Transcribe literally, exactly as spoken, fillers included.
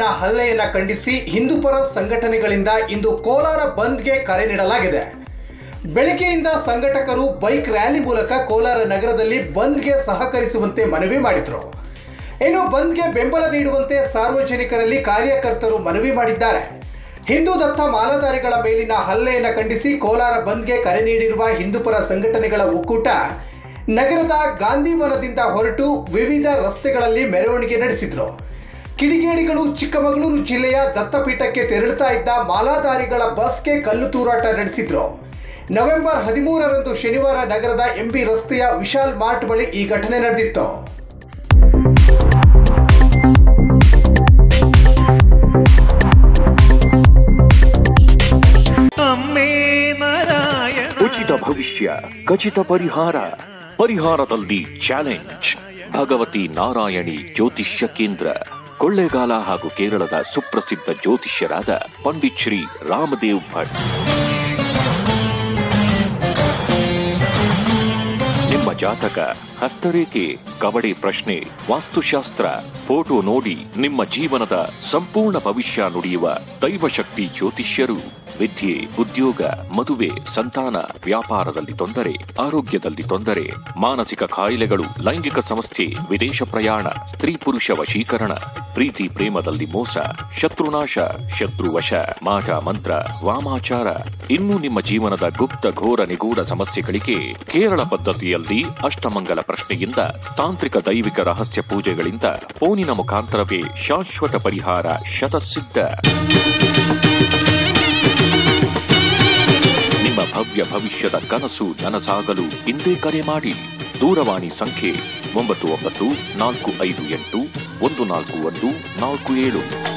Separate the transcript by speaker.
Speaker 1: ಮೇಲಿನ ಹಲ್ಲೆಯನ್ನು ಖಂಡಿಸಿ ಹಿಂದೂಪರ ಸಂಘಟನೆಗಳಿಂದ ಇಂದು ಕೋಲಾರ ಬಂದ್ಗೆ ಕರೆ ನೀಡಲಾಗಿದೆ. ಬೆಳಗ್ಗೆಯಿಂದ ಸಂಘಟಕರು ಬೈಕ್ ರ್ಯಾಲಿ ಮೂಲಕ ಕೋಲಾರ ನಗರದಲ್ಲಿ ಬಂದ್ಗೆ ಸಹಕರಿಸುವಂತೆ ಮನವಿ ಮಾಡಿದರು. ಇನ್ನು ಬಂದ್ಗೆ ಬೆಂಬಲ ನೀಡುವಂತೆ ಸಾರ್ವಜನಿಕರಲ್ಲಿ ಕಾರ್ಯಕರ್ತರು ಮನವಿ ಮಾಡಿದ್ದಾರೆ. ಹಿಂದೂ ದತ್ತ ಮಾಲಾಧಾರಿಗಳ ಮೇಲಿನ ಹಲ್ಲೆಯನ್ನು ಖಂಡಿಸಿ ಕೋಲಾರ ಬಂದ್ಗೆ ಕರೆ ನೀಡಿರುವ ಹಿಂದೂಪರ ಸಂಘಟನೆಗಳ ಒಕ್ಕೂಟ ನಗರದ ಗಾಂಧಿವನದಿಂದ ಹೊರಟು ವಿವಿಧ ರಸ್ತೆಗಳಲ್ಲಿ ಮೆರವಣಿಗೆ ನಡೆಸಿದ್ರು. ಕಿಡಿಗೇಡಿಗಳು ಚಿಕ್ಕಮಗಳೂರು ಜಿಲ್ಲೆಯ ದತ್ತಪೀಠಕ್ಕೆ ತೆರಳುತ್ತಾ ಇದ್ದ ಮಾಲಾಧಾರಿಗಳ ಬಸ್ಗೆ ಕಲ್ಲು ತೂರಾಟ ನಡೆಸಿದ್ರು. ನವೆಂಬರ್ ಹದಿಮೂರರಂದು ಶನಿವಾರ ನಗರದ ಎಂಬಿ ರಸ್ತೆಯ ವಿಶಾಲ್ ಮಾರ್ಟ್ ಬಳಿ ಈ ಘಟನೆ ನಡೆದಿತ್ತು.
Speaker 2: ಉಚಿತ ಭವಿಷ್ಯ, ಖಚಿತ ಪರಿಹಾರ, ಪರಿಹಾರದಲ್ಲಿ ಚಾಲೆಂಜ್. ಭಗವತಿ ನಾರಾಯಣಿ ಜ್ಯೋತಿಷ್ಯ ಕೇಂದ್ರ, ಕೊಳ್ಳೇಗಾಲ ಹಾಗೂ ಕೇರಳದ ಸುಪ್ರಸಿದ್ಧ ಜ್ಯೋತಿಷ್ಯರಾದ ಪಂಡಿತ್ ಶ್ರೀ ರಾಮದೇವ್ ಭಟ್. ನಿಮ್ಮ ಜಾತಕ, ಹಸ್ತರೇಖೆ, ಕವಡೆ ಪ್ರಶ್ನೆ, ವಾಸ್ತುಶಾಸ್ತ್ರ, ಫೋಟೋ ನೋಡಿ ನಿಮ್ಮ ಜೀವನದ ಸಂಪೂರ್ಣ ಭವಿಷ್ಯ ನುಡಿಯುವ ದೈವಶಕ್ತಿ ಜ್ಯೋತಿಷ್ಯರು. ವಿದ್ಯೆ, ಉದ್ಯೋಗ, ಮದುವೆ, ಸಂತಾನ, ವ್ಯಾಪಾರದಲ್ಲಿ ತೊಂದರೆ, ಆರೋಗ್ಯದಲ್ಲಿ ತೊಂದರೆ, ಮಾನಸಿಕ ಕಾಯಿಲೆಗಳು, ಲೈಂಗಿಕ ಸಮಸ್ಯೆ, ವಿದೇಶ ಪ್ರಯಾಣ, ಸ್ತ್ರೀ ಪುರುಷ ವಶೀಕರಣ, ಪ್ರೀತಿ ಪ್ರೇಮದಲ್ಲಿ ಮೋಸ, ಶತ್ರುನಾಶ, ಶತ್ರುವಶ, ಮಾಟ ಮಂತ್ರ, ವಾಮಾಚಾರ, ಇನ್ನು ನಿಮ್ಮ ಜೀವನದ ಗುಪ್ತ ಘೋರ ನಿಗೂಢ ಸಮಸ್ಯೆಗಳಿಗೆ ಕೇರಳ ಪದ್ಧತಿಯಲ್ಲಿ ಅಷ್ಟಮಂಗಲ ಪ್ರಶ್ನೆಯಿಂದ, ತಾಂತ್ರಿಕ ದೈವಿಕ ರಹಸ್ಯ ಪೂಜೆಗಳಿಂದ ಫೋನಿನ ಮುಖಾಂತರವೇ ಶಾಶ್ವತ ಪರಿಹಾರ ಶತಸಿದ್ಧ. ನಿಮ್ಮ ಭವ್ಯ ಭವಿಷ್ಯದ ಕನಸು ನನಸಾಗಲು ಇಂದೇ ಕರೆ ಮಾಡಿ. ದೂರವಾಣಿ ಸಂಖ್ಯೆ ಒಂಬತ್ತು ಒಂಬತ್ತು ನಾಲ್ಕು ಐದು ಎಂಟು ಒಂದು ನಾಲ್ಕು ಒಂದು ನಾಲ್ಕು ಏಳು.